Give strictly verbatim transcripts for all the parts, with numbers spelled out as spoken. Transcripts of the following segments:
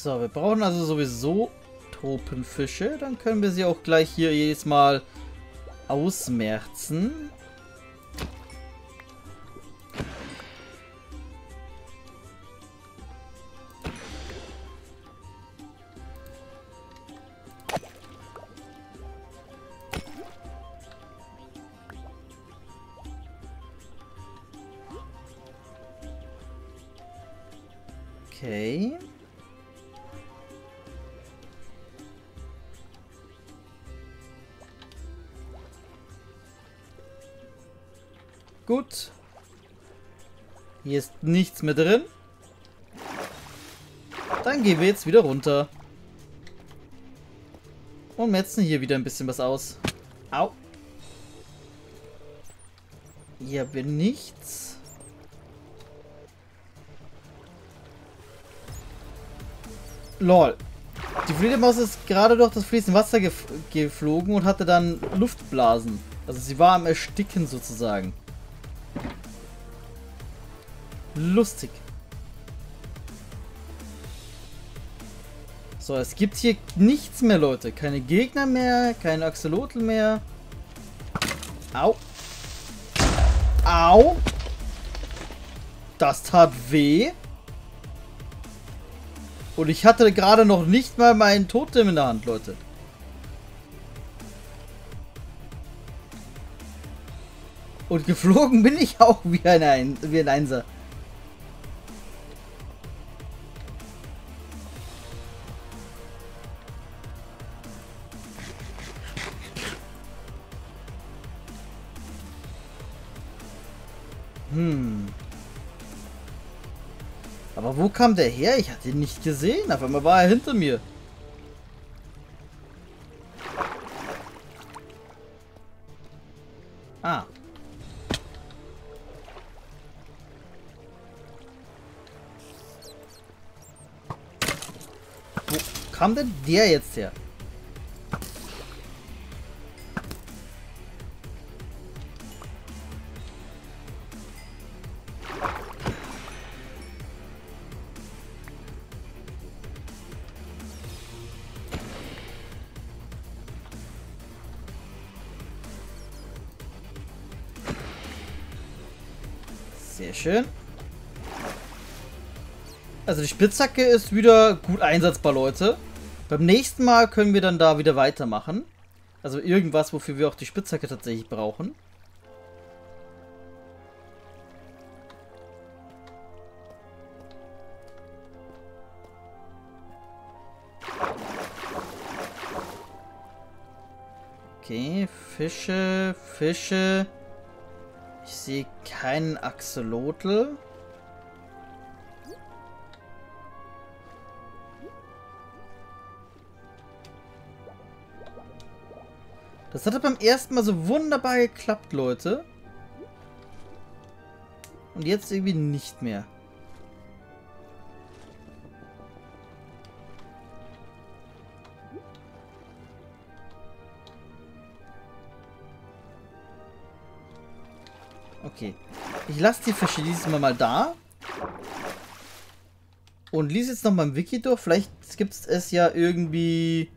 So, wir brauchen also sowieso Tropenfische. Dann können wir sie auch gleich hier jedes Mal ausmerzen. Okay. Gut. Hier ist nichts mehr drin. Dann gehen wir jetzt wieder runter. Und metzen hier wieder ein bisschen was aus. Au. Hier haben wir nichts. Lol. Die Fledermaus ist gerade durch das fließende Wasser gef geflogen und hatte dann Luftblasen. Also sie war am Ersticken sozusagen. Lustig. So, es gibt hier nichts mehr, Leute. Keine Gegner mehr, keine Axolotl mehr. Au. Au. Das tat weh. Und ich hatte gerade noch nicht mal meinen Totem in der Hand, Leute. Und geflogen bin ich auch wie ein, ein, wie ein Einser. Hm. Aber wo kam der her? Ich hatte ihn nicht gesehen. Auf einmal war er hinter mir. Ah. Wo kam denn der jetzt her? Sehr schön. Also die Spitzhacke ist wieder gut einsetzbar, Leute. Beim nächsten Mal können wir dann da wieder weitermachen. Also irgendwas, wofür wir auch die Spitzhacke tatsächlich brauchen. Okay, Fische, Fische. Ich sehe keinen Axolotl. Das hat beim ersten Mal so wunderbar geklappt, Leute. Und jetzt irgendwie nicht mehr. Okay. Ich lasse die Fische dieses Mal mal da. Und lese jetzt noch mal im Wiki durch. Vielleicht gibt es ja irgendwie...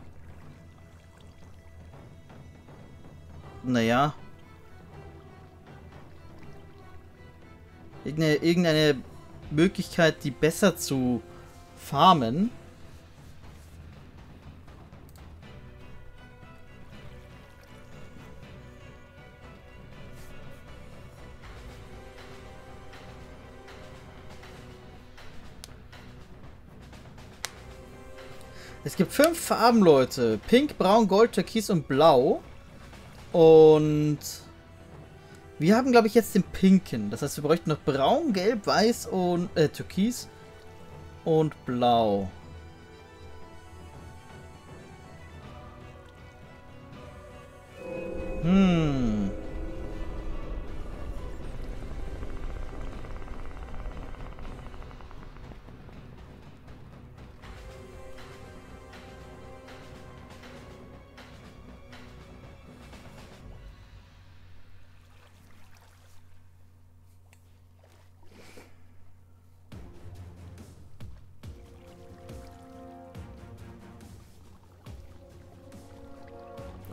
Naja. Irgendeine, irgendeine Möglichkeit, die besser zu farmen. Es gibt fünf Farben, Leute. Pink, Braun, Gold, Türkis und Blau. Und wir haben, glaube ich, jetzt den Pinken. Das heißt, wir bräuchten noch Braun, Gelb, Weiß und äh, Türkis und Blau. Hm.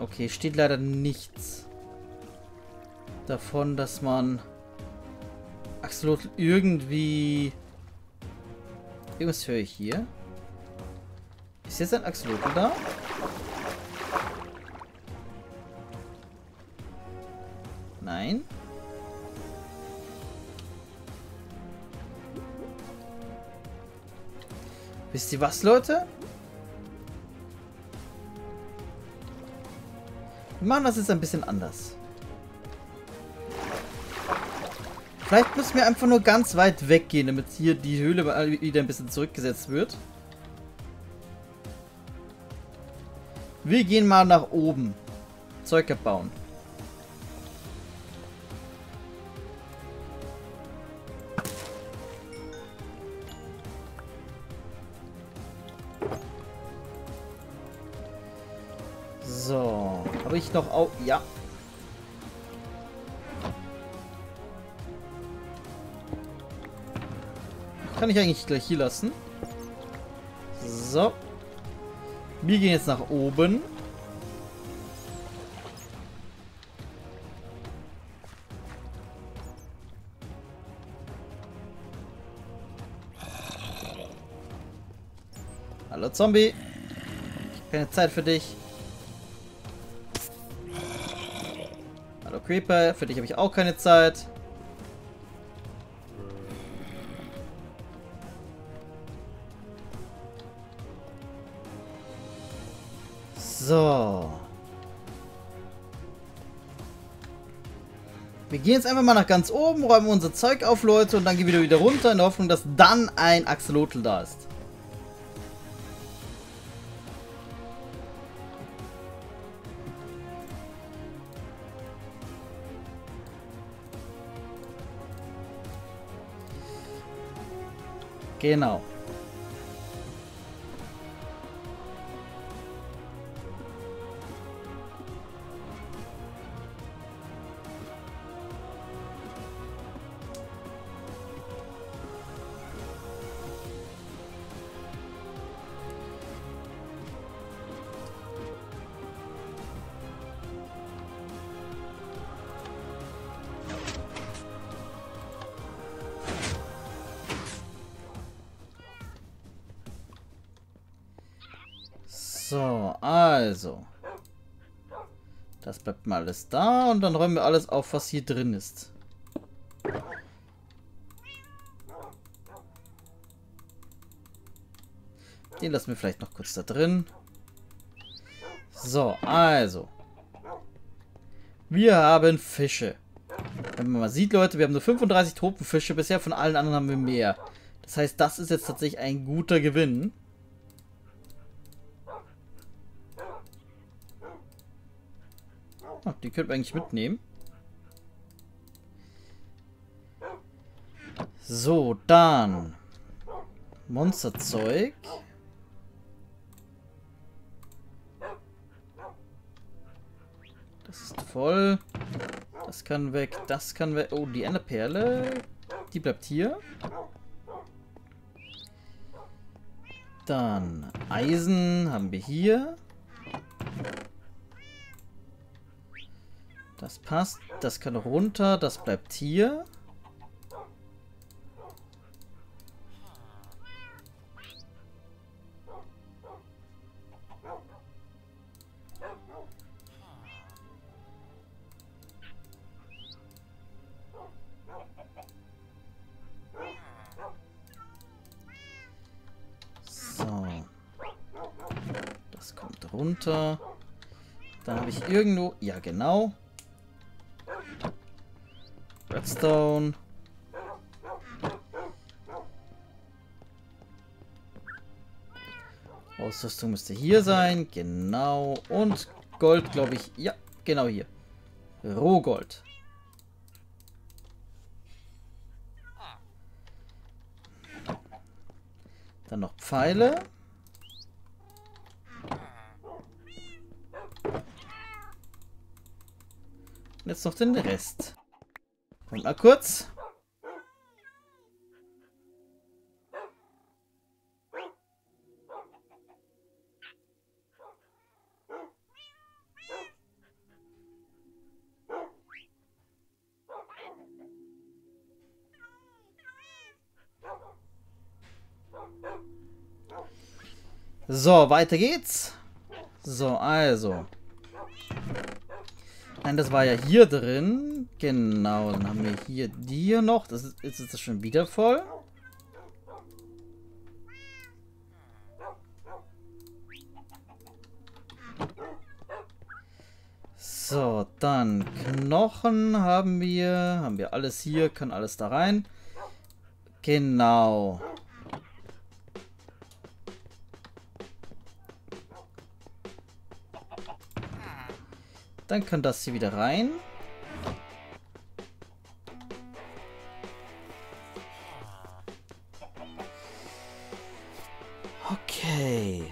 Okay, steht leider nichts davon, dass man Axolotl irgendwie... Irgendwas höre ich hier. Ist jetzt ein Axolotl da? Nein. Wisst ihr was, Leute? Wir machen das jetzt ein bisschen anders. Vielleicht müssen wir einfach nur ganz weit weggehen, damit hier die Höhle wieder ein bisschen zurückgesetzt wird. Wir gehen mal nach oben. Zeug abbauen. So. Habe ich noch auch... Ja. Kann ich eigentlich gleich hier lassen. So. Wir gehen jetzt nach oben. Hallo Zombie. Ich habe keine Zeit für dich. Hallo Creeper. Für dich habe ich auch keine Zeit. So. Wir gehen jetzt einfach mal nach ganz oben, räumen unser Zeug auf, Leute, und dann gehen wir wieder runter in der Hoffnung, dass dann ein Axolotl da ist. Genau. So, also. Das bleibt mal alles da und dann räumen wir alles auf, was hier drin ist. Den lassen wir vielleicht noch kurz da drin. So, also. Wir haben Fische. Wenn man mal sieht, Leute, wir haben nur fünfunddreißig Tropenfische. Bisher von allen anderen haben wir mehr. Das heißt, das ist jetzt tatsächlich ein guter Gewinn. Oh, die können wir eigentlich mitnehmen. So, dann. Monsterzeug. Das ist voll. Das kann weg. Das kann weg. Oh, die Enderperle. Die bleibt hier. Dann Eisen haben wir hier. Das passt. Das kann runter. Das bleibt hier. So. Das kommt runter. Dann habe ich irgendwo... Ja, genau. Redstone. Ausrüstung müsste hier sein. Genau. Und Gold, glaube ich. Ja, genau hier. Rohgold. Dann noch Pfeile. Und jetzt noch den Rest. Und mal kurz. So, weiter geht's. So, also. Nein, das war ja hier drin. Genau, dann haben wir hier die hier noch. Das ist, jetzt ist das schon wieder voll. So, dann Knochen haben wir. Haben wir alles hier, kann alles da rein. Genau. Dann kann das hier wieder rein. Okay.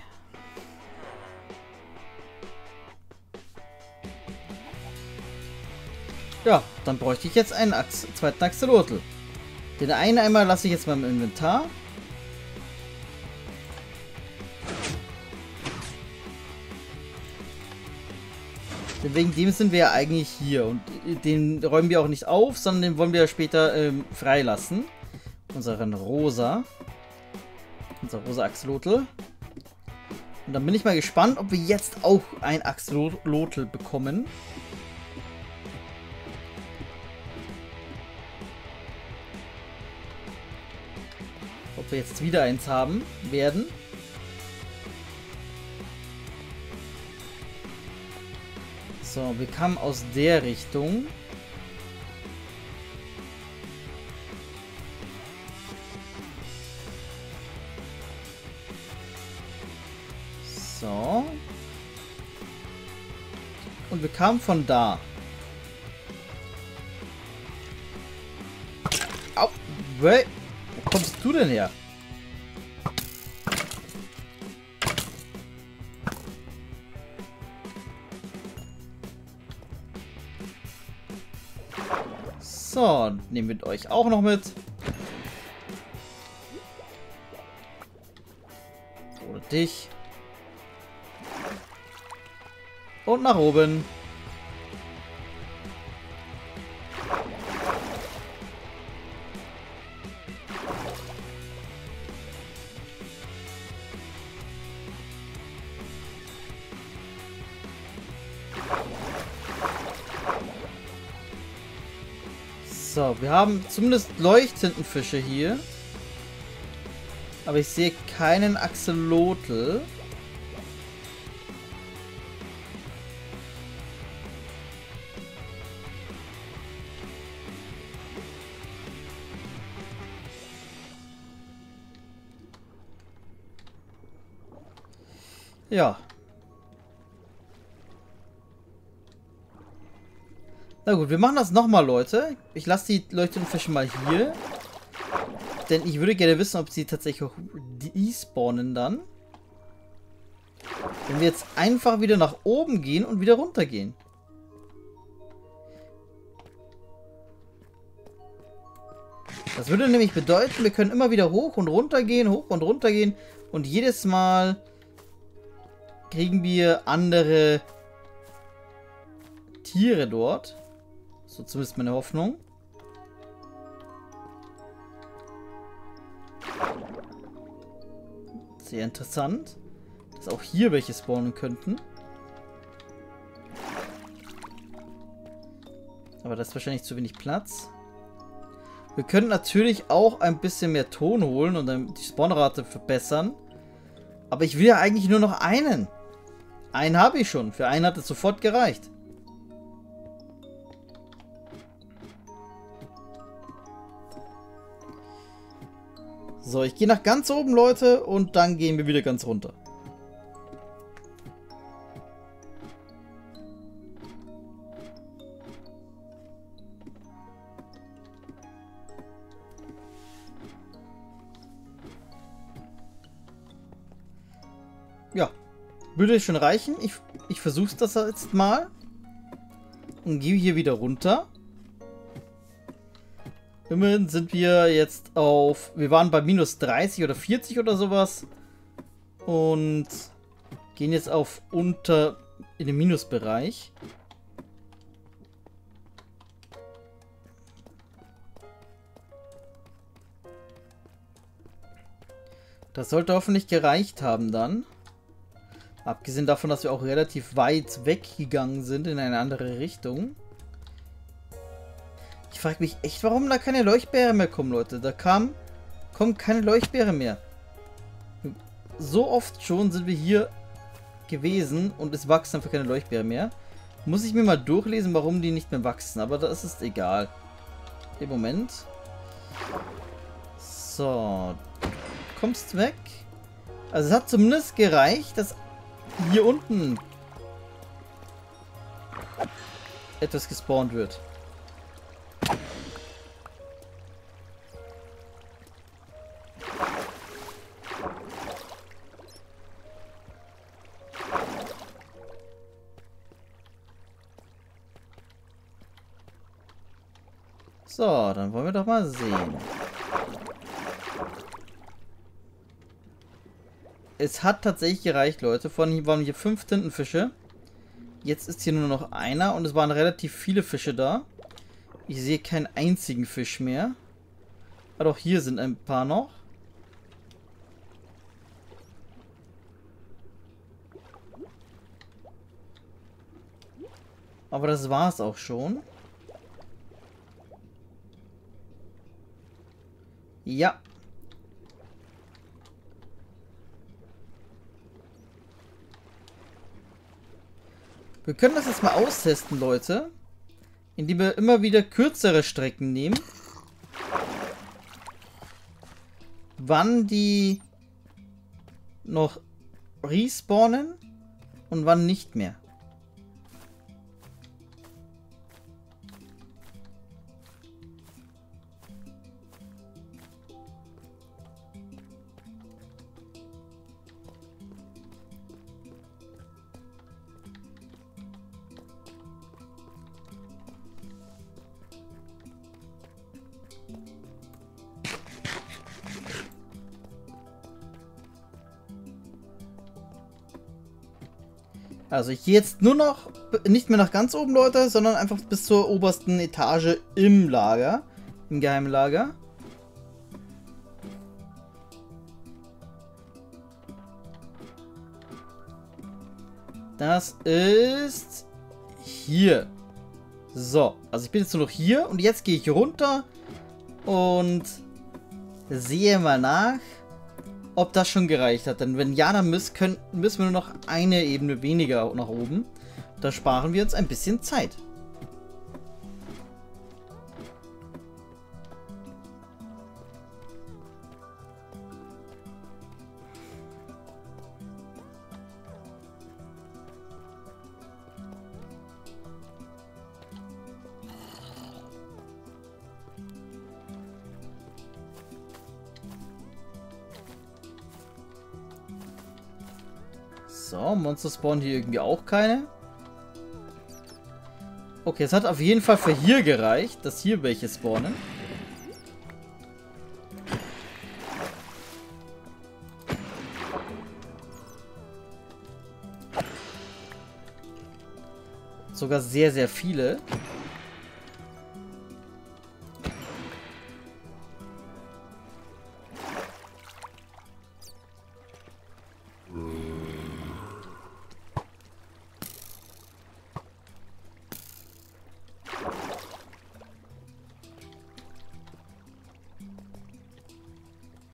Ja, dann bräuchte ich jetzt einen Ax zweiten Axolotl. Den einen einmal lasse ich jetzt mal im Inventar. Denn wegen dem sind wir ja eigentlich hier. Und den räumen wir auch nicht auf, sondern den wollen wir ja später ähm, freilassen. Unseren Rosa. Unser rosa Axolotl. Und dann bin ich mal gespannt, ob wir jetzt auch ein Axolotl bekommen. Ob wir jetzt wieder eins haben werden. So, wir kamen aus der Richtung. So. Und wir kamen von da. Au! Wo kommst du denn her? So, nehmen wir euch auch noch mit. Oder dich. Und nach oben. So, wir haben zumindest leuchtenden Fische hier. Aber ich sehe keinen Axolotl. Ja. Na gut, wir machen das nochmal, Leute. Ich lasse die leuchtenden Fische mal hier. Denn ich würde gerne wissen, ob sie tatsächlich auch despawnen dann. Wenn wir jetzt einfach wieder nach oben gehen und wieder runter gehen. Das würde nämlich bedeuten, wir können immer wieder hoch und runter gehen, hoch und runter gehen. Und jedes Mal kriegen wir andere Tiere dort. So zumindest meine Hoffnung. Sehr interessant, dass auch hier welche spawnen könnten. Aber das ist wahrscheinlich zu wenig Platz. Wir können natürlich auch ein bisschen mehr Ton holen und dann die Spawnrate verbessern. Aber ich will ja eigentlich nur noch einen. Einen habe ich schon. Für einen hat es sofort gereicht. So, ich gehe nach ganz oben, Leute, und dann gehen wir wieder ganz runter. Ja, würde schon reichen. Ich, ich versuche das jetzt mal. Und gehe hier wieder runter. Immerhin sind wir jetzt auf... Wir waren bei minus dreißig oder vierzig oder sowas. Und gehen jetzt auf unter... in den Minusbereich. Das sollte hoffentlich gereicht haben dann. Abgesehen davon, dass wir auch relativ weit weggegangen sind in eine andere Richtung. Ich frage mich echt, warum da keine Leuchtbeere mehr kommen, Leute. Da kam, kommen keine Leuchtbeere mehr. So oft schon sind wir hier gewesen und es wachsen einfach keine Leuchtbeere mehr. Muss ich mir mal durchlesen, warum die nicht mehr wachsen. Aber das ist egal. Im Moment. So. Du kommst weg. Also es hat zumindest gereicht, dass hier unten etwas gespawnt wird. So, dann wollen wir doch mal sehen. Es hat tatsächlich gereicht, Leute. Vorhin waren hier fünf Tintenfische. Jetzt ist hier nur noch einer und es waren relativ viele Fische da. Ich sehe keinen einzigen Fisch mehr. Aber auch hier sind ein paar noch. Aber das war's auch schon. Ja. Wir können das jetzt mal austesten, Leute. Indem wir immer wieder kürzere Strecken nehmen. Wann die noch respawnen und wann nicht mehr. Also ich gehe jetzt nur noch, nicht mehr nach ganz oben, Leute, sondern einfach bis zur obersten Etage im Lager, im geheimen Lager. Das ist hier. So, also ich bin jetzt nur noch hier und jetzt gehe ich runter und sehe mal nach, ob das schon gereicht hat. Denn wenn ja, dann müssen, können, müssen wir nur noch eine Ebene weniger nach oben. Da sparen wir uns ein bisschen Zeit. So, Monster spawnen hier irgendwie auch keine. Okay, es hat auf jeden Fall für hier gereicht, dass hier welche spawnen. Sogar sehr, sehr viele.